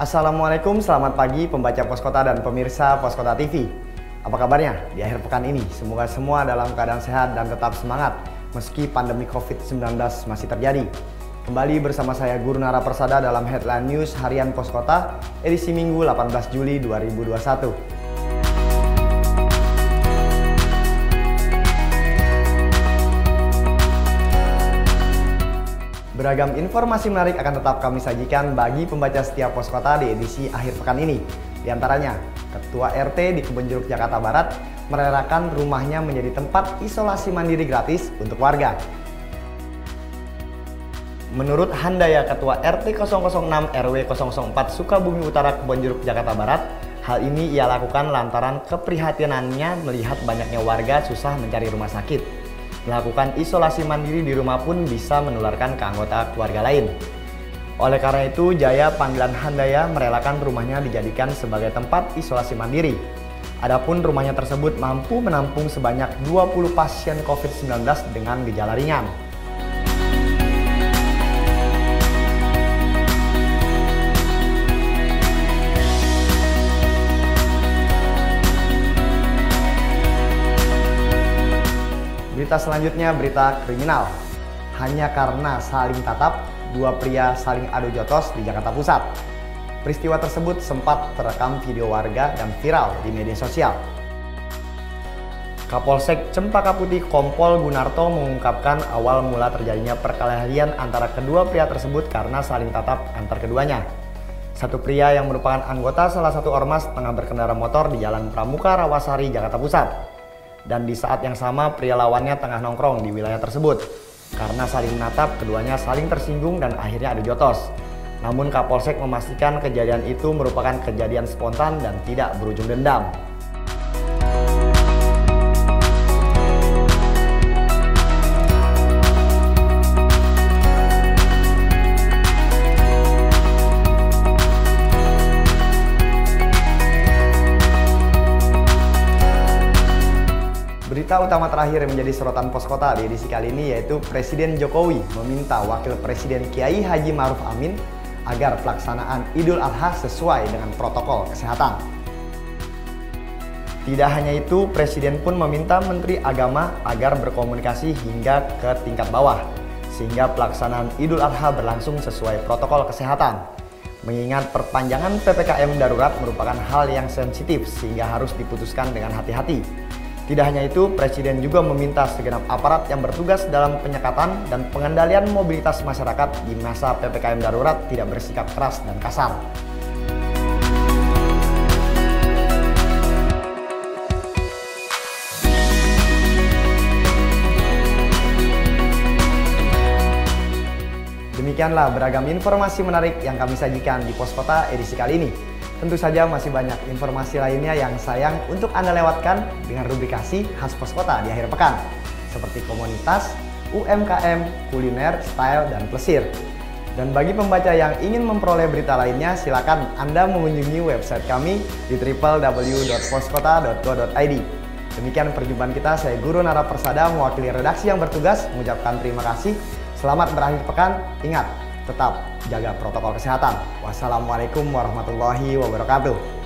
Assalamualaikum, selamat pagi pembaca Poskota dan pemirsa Poskota TV. Apa kabarnya di akhir pekan ini? Semoga semua dalam keadaan sehat dan tetap semangat meski pandemi COVID-19 masih terjadi. Kembali bersama saya Guru Nara Persada dalam Headline News Harian Poskota edisi Minggu 18 Juli 2021. Beragam informasi menarik akan tetap kami sajikan bagi pembaca setiap Poskota di edisi akhir pekan ini. Di antaranya, Ketua RT di Kebonjeruk, Jakarta Barat merelakan rumahnya menjadi tempat isolasi mandiri gratis untuk warga. Menurut Handaya Ketua RT 006 RW 004 Sukabumi Utara Kebonjeruk, Jakarta Barat, hal ini ia lakukan lantaran keprihatinannya melihat banyaknya warga susah mencari rumah sakit. Melakukan isolasi mandiri di rumah pun bisa menularkan ke anggota keluarga lain. Oleh karena itu, Jaya panggilan Handaya merelakan rumahnya dijadikan sebagai tempat isolasi mandiri. Adapun rumahnya tersebut mampu menampung sebanyak 20 pasien COVID-19 dengan gejala ringan. Berita selanjutnya, berita kriminal. Hanya karena saling tatap, dua pria saling adu jotos di Jakarta Pusat. Peristiwa tersebut sempat terekam video warga dan viral di media sosial. Kapolsek Cempaka Putih Kompol Gunarto mengungkapkan awal mula terjadinya perkelahian antara kedua pria tersebut karena saling tatap antar keduanya. Satu pria yang merupakan anggota salah satu ormas tengah berkendara motor di Jalan Pramuka Rawasari, Jakarta Pusat. Dan di saat yang sama pria lawannya tengah nongkrong di wilayah tersebut. Karena saling menatap, keduanya saling tersinggung dan akhirnya adu jotos. Namun Kapolsek memastikan kejadian itu merupakan kejadian spontan dan tidak berujung dendam. Berita utama terakhir yang menjadi sorotan Poskota di edisi kali ini yaitu Presiden Jokowi meminta Wakil Presiden Kiai Haji Ma'ruf Amin agar pelaksanaan Idul Adha sesuai dengan protokol kesehatan. Tidak hanya itu, Presiden pun meminta Menteri Agama agar berkomunikasi hingga ke tingkat bawah sehingga pelaksanaan Idul Adha berlangsung sesuai protokol kesehatan. Mengingat perpanjangan PPKM darurat merupakan hal yang sensitif sehingga harus diputuskan dengan hati-hati. Tidak hanya itu, Presiden juga meminta segenap aparat yang bertugas dalam penyekatan dan pengendalian mobilitas masyarakat di masa PPKM darurat tidak bersikap keras dan kasar. Demikianlah beragam informasi menarik yang kami sajikan di Poskota edisi kali ini. Tentu saja masih banyak informasi lainnya yang sayang untuk Anda lewatkan dengan rubrikasi khas Poskota di akhir pekan, seperti komunitas, UMKM, kuliner, style, dan plesir. Dan bagi pembaca yang ingin memperoleh berita lainnya, silakan Anda mengunjungi website kami di www.poskota.go.id. Demikian perjumpaan kita, saya Guru Nara Persada mewakili redaksi yang bertugas mengucapkan terima kasih. Selamat berakhir pekan, ingat, tetap jaga protokol kesehatan. Wassalamualaikum warahmatullahi wabarakatuh.